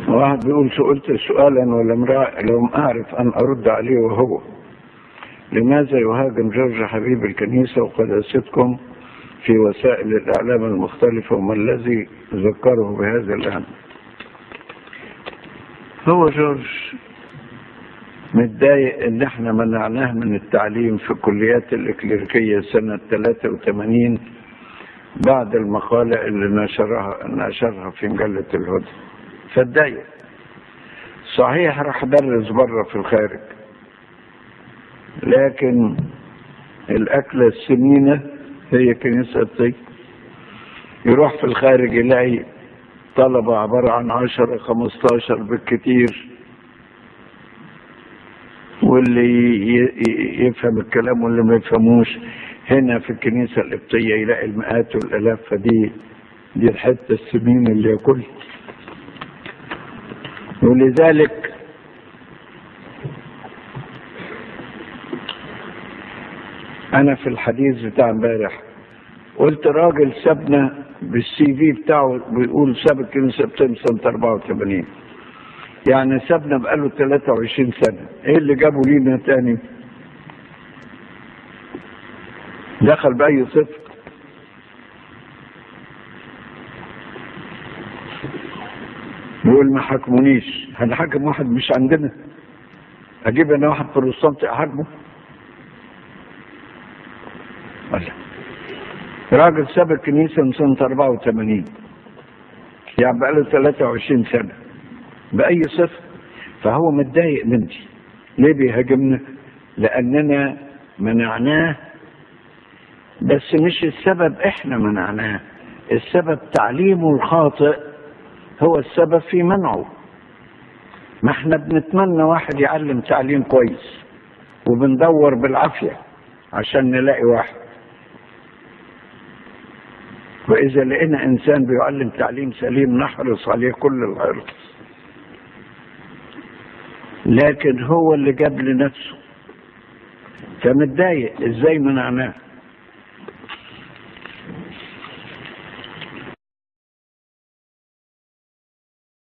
واحد بيقول سئلت سؤالا ولم أعرف أن أرد عليه، وهو: لماذا يهاجم جورج حبيب الكنيسة وقداستكم في وسائل الإعلام المختلفة، وما الذي ذكره بهذا الأمر؟ هو جورج متضايق ان احنا منعناه من التعليم في الكليات الإكليريكية سنة 83 بعد المقالة اللي نشرها في مجلة الهدى، فاتضايق. صحيح راح درس بره في الخارج، لكن الأكلة السمينة هي كنيسة الطيب. يروح في الخارج يلاقي طلبة عبارة عن 10-15 بالكتير، واللي يفهم الكلام واللي ما يفهموش. هنا في الكنيسة القبطية يلاقي المئات والآلاف، فدي الحتة السمينة اللي ياكل. ولذلك أنا في الحديث بتاع امبارح قلت راجل سابنا بالسي في بتاعه بيقول ساب الكنيسة سنة 84، يعني سابنا بقاله 23 سنة. ايه اللي جابه لينا تاني؟ دخل بأي صفر؟ يقول ما حكمونيش. هنحكم واحد مش عندنا؟ اجيب انا واحد بروتستانتي احكمه؟ راجل ساب الكنيسة من سنة 84، يعني بقاله 23 سنة بأي صفة. فهو متضايق مني. ليه بيهاجمنا؟ لأننا منعناه، بس مش السبب احنا منعناه، السبب تعليمه الخاطئ هو السبب في منعه. ما احنا بنتمنى واحد يعلم تعليم كويس، وبندور بالعافية عشان نلاقي واحد. وإذا لقينا إنسان بيعلم تعليم سليم نحرص عليه كل الحرص، لكن هو اللي جاب لنفسه. فمتضايق ازاي منعناه.